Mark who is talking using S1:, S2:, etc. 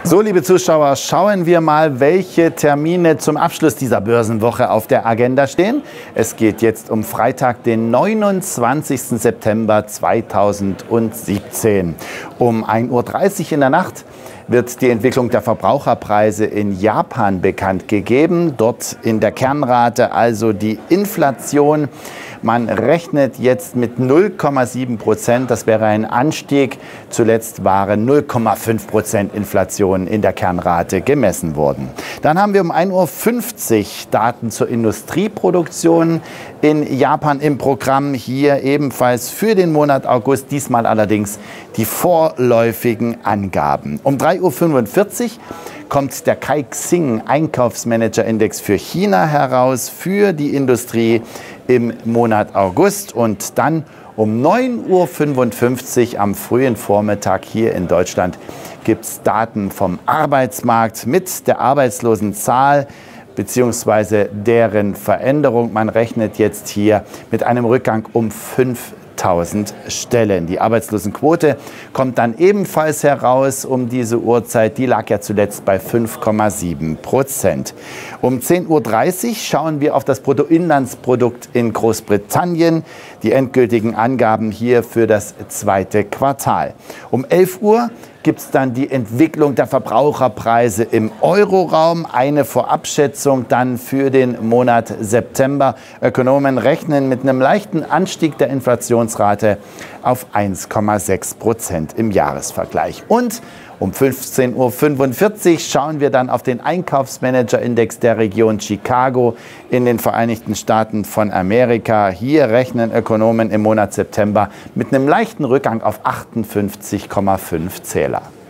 S1: So, liebe Zuschauer, schauen wir mal, welche Termine zum Abschluss dieser Börsenwoche auf der Agenda stehen. Es geht jetzt um Freitag, den 29. September 2017. Um 1:30 Uhr in der Nacht wird die Entwicklung der Verbraucherpreise in Japan bekannt gegeben. Dort in der Kernrate also die Inflation. Man rechnet jetzt mit 0,7%. Das wäre ein Anstieg. Zuletzt waren 0,5% Inflation in der Kernrate gemessen worden. Dann haben wir um 1:50 Uhr Daten zur Industrieproduktion in Japan im Programm. Hier ebenfalls für den Monat August, diesmal allerdings die vorläufigen Angaben. Um 3:45 Uhr kommt der Caixin Einkaufsmanager-Index für China heraus, für die Industrie im Monat August. Und dann um 9:55 Uhr am frühen Vormittag hier in Deutschland gibt es Daten vom Arbeitsmarkt mit der Arbeitslosenzahl bzw. deren Veränderung. Man rechnet jetzt hier mit einem Rückgang um 5.000 Stellen. Die Arbeitslosenquote kommt dann ebenfalls heraus um diese Uhrzeit. Die lag ja zuletzt bei 5,7%. Um 10:30 Uhr schauen wir auf das Bruttoinlandsprodukt in Großbritannien. Die endgültigen Angaben hier für das zweite Quartal. Um 11 Uhr gibt es dann die Entwicklung der Verbraucherpreise im Euroraum. Eine Vorabschätzung dann für den Monat September. Ökonomen rechnen mit einem leichten Anstieg der Inflationsrate auf 1,6% im Jahresvergleich. Und um 15:45 Uhr schauen wir dann auf den Einkaufsmanager-Index der Region Chicago in den Vereinigten Staaten von Amerika. Hier rechnen Ökonomen im Monat September mit einem leichten Rückgang auf 58,5 Zähler.